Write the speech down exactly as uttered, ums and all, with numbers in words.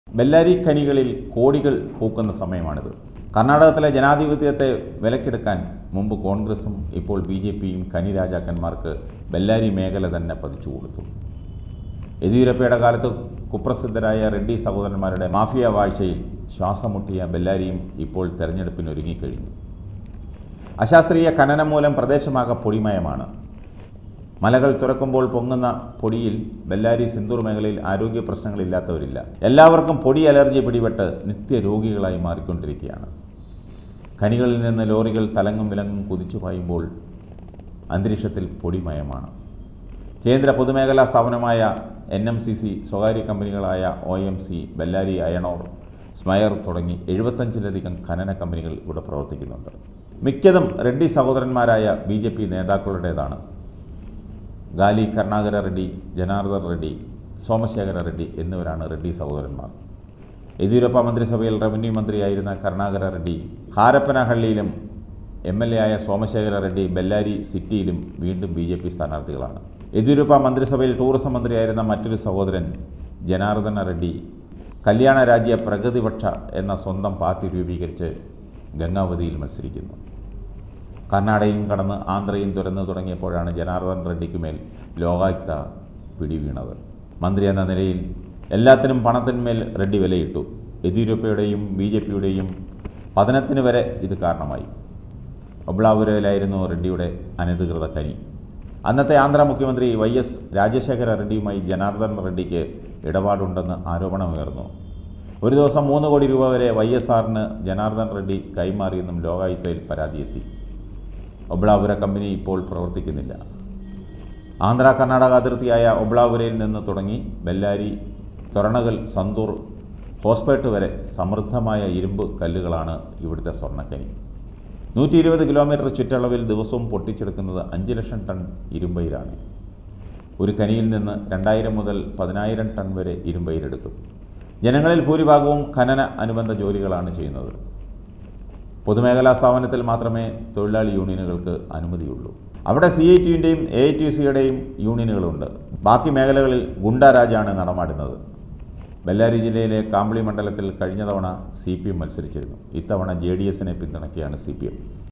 ബെല്ലാരി ഖനികളിൽ കോടികൾ പൂക്കുന്ന സമയമാണിത്. കർണാടകത്തിലെ ജനാധിപത്യത്തെ വിലക്കെടുക്കാൻ മുമ്പ് കോൺഗ്രസും ഇപ്പോൾ ബി ജെ പിയും ഖനി രാജാക്കന്മാർക്ക് ബെല്ലാരി മേഖല തന്നെ പതിച്ചു കൊടുത്തു. യെദ്യൂരപ്പയുടെ കാലത്ത് കുപ്രസിദ്ധരായ റെഡ്ഡി സഹോദരന്മാരുടെ മാഫിയ വാഴ്ചയിൽ ശ്വാസം മുട്ടിയ ബെല്ലാരിയും ഇപ്പോൾ തെരഞ്ഞെടുപ്പിനൊരുങ്ങിക്കഴിഞ്ഞു. അശാസ്ത്രീയ ഖനനം മൂലം പ്രദേശമാകെ പൊടിമയമാണ്. മലകൾ തുറക്കുമ്പോൾ പൊങ്ങുന്ന പൊടിയിൽ ബെല്ലാരി സിന്ദൂർ മേഖലയിൽ ആരോഗ്യ പ്രശ്നങ്ങളില്ലാത്തവരില്ല. എല്ലാവർക്കും പൊടി അലർജി പിടിപെട്ട് നിത്യരോഗികളായി മാറിക്കൊണ്ടിരിക്കുകയാണ്. ഖനികളിൽ നിന്ന് ലോറികൾ തലങ്ങും വിലങ്ങും കുതിച്ചു പായുമ്പോൾ അന്തരീക്ഷത്തിൽ പൊടിമയമാണ്. കേന്ദ്ര പൊതുമേഖലാ സ്ഥാപനമായ എൻ എം സി സി, സ്വകാര്യ കമ്പനികളായ O M C, Bellary iron ore, സ്മയർ തുടങ്ങി എഴുപത്തഞ്ചിലധികം ഖനന കമ്പനികൾ ഇവിടെ പ്രവർത്തിക്കുന്നുണ്ട്. മിക്കതും റെഡ്ഡി സഹോദരന്മാരായ ബി ജെ പി നേതാക്കളുടേതാണ്. ഗാലി കരുണാകര റെഡ്ഡി, ജനാർദ്ദൻ റെഡ്ഡി, സോമശേഖര റെഡ്ഡി എന്നിവരാണ് റെഡ്ഡി സഹോദരന്മാർ. യെദ്യൂരപ്പ മന്ത്രിസഭയിൽ റവന്യൂ മന്ത്രിയായിരുന്ന കരുണാകര റെഡ്ഡി ഹാരപ്പനഹള്ളിയിലും എം എൽ എ ആയ സോമശേഖര റെഡ്ഡി ബെല്ലാരി സിറ്റിയിലും വീണ്ടും ബി ജെ പി സ്ഥാനാർത്ഥികളാണ്. യെദ്യൂരപ്പ മന്ത്രിസഭയിൽ ടൂറിസം മന്ത്രിയായിരുന്ന മറ്റൊരു സഹോദരൻ ജനാർദ്ദന റെഡ്ഡി കല്യാണ രാജ്യ പ്രഗതിപക്ഷ എന്ന സ്വന്തം പാർട്ടി രൂപീകരിച്ച് ഗംഗാവതിയിൽ മത്സരിക്കുന്നു. കർണാടകയും കടന്ന് ആന്ധ്രയും തുറന്നു തുടങ്ങിയപ്പോഴാണ് ജനാർദ്ദൻ റെഡ്ഡിക്കുമേൽ ലോകായുക്ത പിടിവീണത്. മന്ത്രി എന്ന നിലയിൽ എല്ലാത്തിനും പണത്തിന്മേൽ റെഡ്ഡി വിലയിട്ടു. യെദ്യൂരപ്പയുടെയും ബി ജെ പിയുടെയും പതനത്തിന് വരെ ഇത് കാരണമായി. ഒബ്ലാപുരയിലായിരുന്നു റെഡ്ഡിയുടെ അനധികൃത ഖനി. അന്നത്തെ ആന്ധ്ര മുഖ്യമന്ത്രി വൈ എസ് രാജശേഖര റെഡ്ഡിയുമായി ജനാർദ്ദൻ റെഡ്ഡിക്ക് ഇടപാടുണ്ടെന്ന് ആരോപണമുയർന്നു. ഒരു ദിവസം മൂന്ന് കോടി രൂപ വരെ വൈ എസ് ആറിന് ജനാർദ്ദൻ റെഡ്ഡി കൈമാറിയെന്നും ലോകായുക്തയിൽ പരാതിയെത്തി. ഒബ്ലാപുര കമ്പനി ഇപ്പോൾ പ്രവർത്തിക്കുന്നില്ല. ആന്ധ്ര കർണാടക അതിർത്തിയായ ഒബ്ലാപുരയിൽ നിന്ന് തുടങ്ങി ബെല്ലാരി, തൊരണകൽ, സന്തൂർ, ഹോസ്പേട്ട് വരെ സമൃദ്ധമായ ഇരുമ്പ് കല്ലുകളാണ് ഇവിടുത്തെ സ്വർണ്ണക്കനി. നൂറ്റി ഇരുപത് കിലോമീറ്റർ ചുറ്റളവിൽ ദിവസവും പൊട്ടിച്ചെടുക്കുന്നത് അഞ്ച് ലക്ഷം ടൺ ഇരുമ്പയിരാണ്. ഒരു ഖനിയിൽ നിന്ന് രണ്ടായിരം മുതൽ പതിനായിരം ടൺ വരെ ഇരുമ്പയിരെടുക്കും. ജനങ്ങളിൽ ഭൂരിഭാഗവും ഖനന അനുബന്ധ ജോലികളാണ് ചെയ്യുന്നത്. പൊതുമേഖലാ സ്ഥാപനത്തിൽ മാത്രമേ തൊഴിലാളി യൂണിയനുകൾക്ക് അനുമതിയുള്ളൂ. അവിടെ സി ഐ ടിയുടെയും എ ഐ ടി യു സിയുടെയും യൂണിയനുകളുണ്ട്. ബാക്കി മേഖലകളിൽ ഗുണ്ടാരാജാണ് നടമാടുന്നത്. ബെല്ലാരി ജില്ലയിലെ കാംബ്ലി മണ്ഡലത്തിൽ കഴിഞ്ഞ തവണ സി പി എം മത്സരിച്ചിരുന്നു. ഇത്തവണ ജെ ഡി എസിനെ പിന്തുണയ്ക്കുകയാണ് സി പി എം.